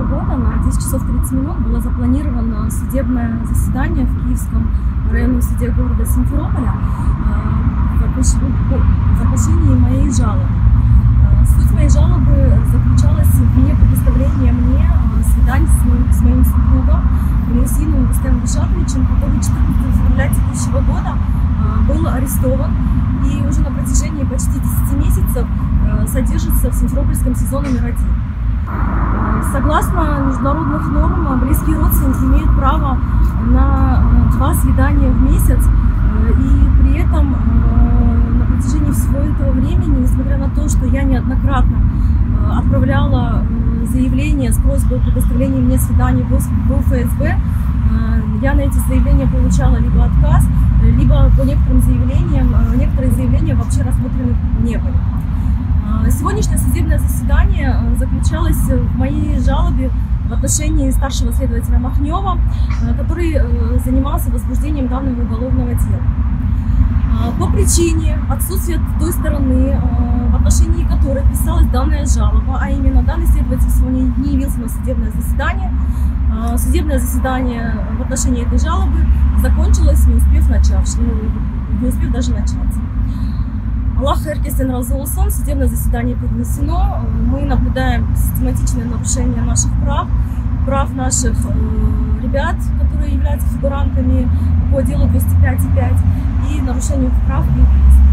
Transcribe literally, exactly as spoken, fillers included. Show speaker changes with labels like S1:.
S1: года на десять часов тридцать минут было запланировано судебное заседание в Киевском районном суде города Симферополя в отношении моей жалобы. Суть моей жалобы заключалась в непредоставлении мне свиданий с моим, с моим супругом Мусиновым Рустемом Ришатовичем, который четырнадцатого февраля текущего года был арестован и уже на протяжении почти десяти месяцев содержится в Симферопольском СИЗО номер один. Согласно международных норм, близкие родственники имеют право на два свидания в месяц, и при этом на протяжении всего этого времени, несмотря на то, что я неоднократно отправляла заявления с просьбой о предоставлении мне свиданий в ФСБ, я на эти заявления получала либо отказ, либо по некоторым заявлениям, некоторые заявления вообще рассмотрены не были. Сегодняшнее судебное заседание заключалось в моей жалобе в отношении старшего следователя Махнева, который занимался возбуждением данного уголовного дела. По причине отсутствия той стороны, в отношении которой писалась данная жалоба, а именно данный следователь сегодня не явился на судебное заседание, судебное заседание в отношении этой жалобы закончилось, не успев начаться, не успев даже начаться. Аллах Эркесен Разулсон, судебное заседание перенесено. Мы наблюдаем систематичное нарушение наших прав, прав наших э, ребят, которые являются фигурантами по делу двести пять и пять, и нарушение прав юристов.